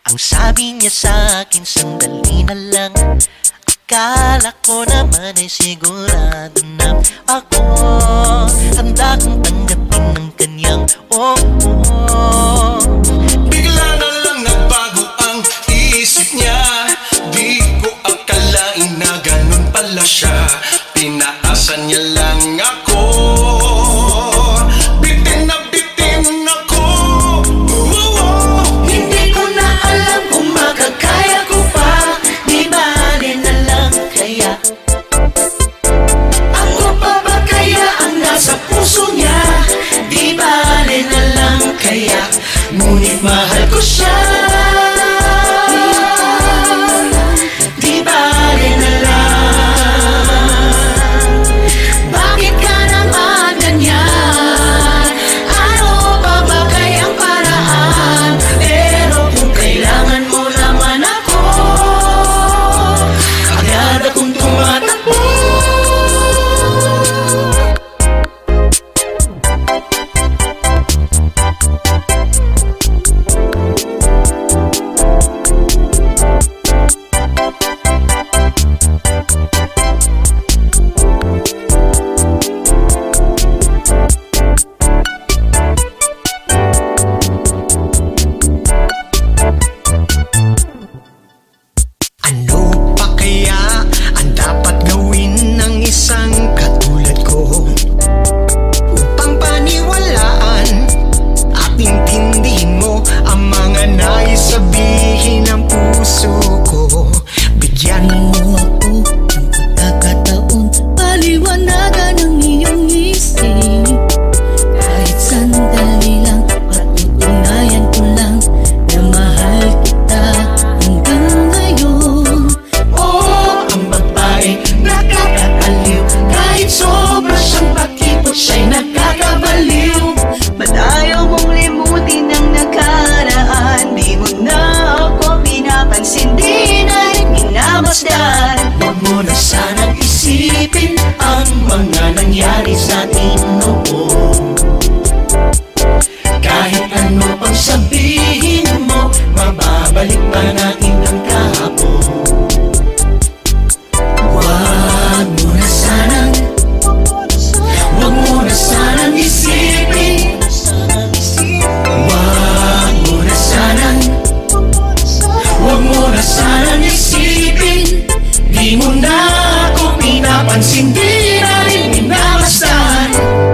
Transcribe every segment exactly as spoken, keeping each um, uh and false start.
Ang sabi niya sa akin, sandali na lang. Akala ko naman ay sigurado na ako handa kang tanggapin ng kanyang oo. Bigla na lang nagbago ang isip niya. Di ko akalain na ganun pala siya. Pinaasan niya lang ako. Bitin na bitin ako. Oo. Hindi ko na alam kung makakaya ko pa. Di bali na lang kaya. Ako pa ba kaya ang nasa puso niya? Di bali na lang kaya. Ngunit mahal ko siya. Di bali na lang. Bakit ka naman ganyan? Ano pa ba kayang paraan? Pero kung kailangan mo naman ako, agad akong tumatakbo. Ano pa kaya ang dapat gawin ng isang katulad ko upang paniwalaan at intindihin mo ang mga nais sabihin ng puso ko? Bigyan mo ako ng pagkakataon, paliwanagan ang iyong isip. Kahit sandali lang, patutunayan ko lang na mahal kita hanggang ngayon. Oh, ang babae nakakaliw. Kahit sobra siyang pakipot, siya'y nakakabaliw. Ba't ayaw mong limutin ang nakaraan? Di mo na ako pinapansin, di na rin minamasdan. Huwag mo na sanang isipin ang mga nangyari sa atin noon. Kahit ano pang sabihin mo, mababalik pa natin ang kahapon. Huwag mo na sanang, huwag mo na sanang isipin. Huwag mo na sanang, huwag mo na sanang isipin. Di mo na ako pinapansin, di na rin minamasdan.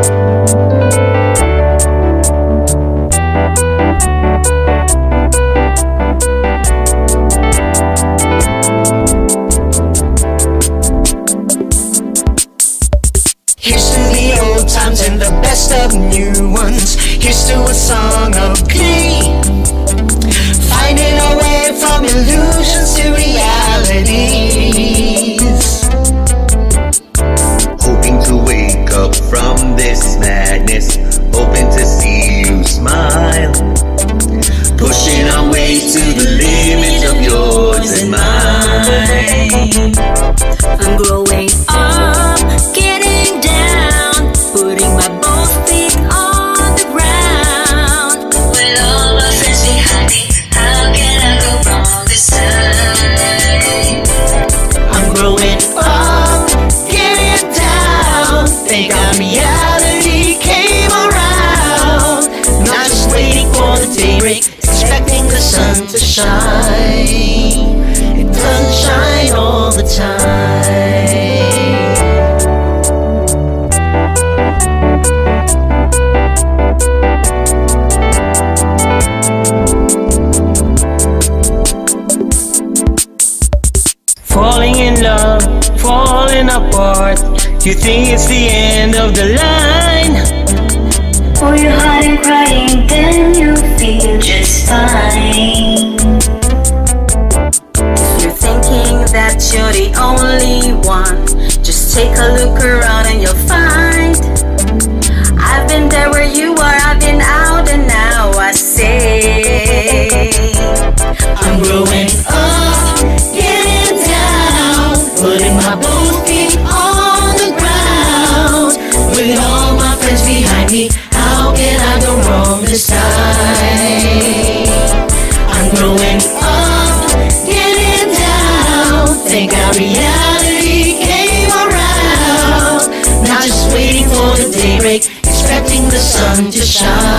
Here's to the old times and the best of new ones. Here's to a song of glee, finding our way from illusions to realities. Hoping to wake up from this madness, hoping to see you smile, pushing our way to the limit of yours and mine. I'm growing up, getting down, putting my both feet on the ground. With all my friends behind me, how can I go wrong this time? I'm growing up, getting down. Thank God reality came around. Not just waiting for the daybreak, expecting the sun to shine. It doesn't shine all the time. Falling in love, falling apart. You think it's the end of the line. For you're hiding, crying, then you feel just fine. If you're thinking that you're the only one, just take a look around and you'll find I've been there where you are, I've been out and now I say I'm growing up, getting down, putting my both feet on the ground. With all my friends behind me, how can I go wrong this time? I'm growing up. sun to shine.